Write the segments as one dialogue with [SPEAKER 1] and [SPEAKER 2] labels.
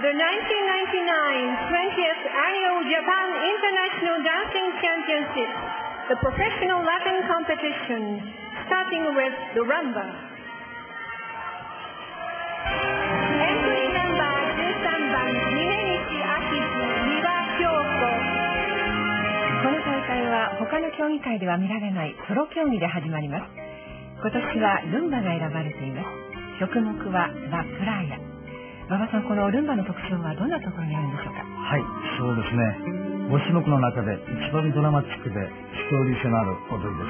[SPEAKER 1] The 1999 20th Annual Japan International Dancing Championship, the professional Latin competition, starting with the rumba. Entry number 13番、峯岸明司、三輪京子。
[SPEAKER 2] この大会は他の競技会では見られないソロ競技で始まります。今年はルンバが選ばれています。曲目はラ・プラーヤ。馬場さん、このルンバの特徴はどんなところにあるんでしょうか？
[SPEAKER 3] はい、そうですね。5種目の中で一番ドラマチックでストーリー性のある踊りです。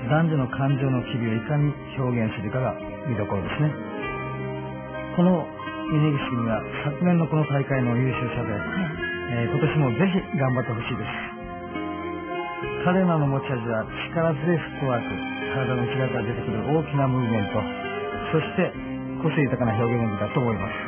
[SPEAKER 3] 男女の感情の機微をいかに表現するかが見どころですね。この峯岸君は昨年のこの大会の優勝者で、今年もぜひ頑張ってほしいです。彼らの持ち味は力強いフットワーク、体の内側から出てくる大きなムーブメント、そして個性豊かな表現力だと思います。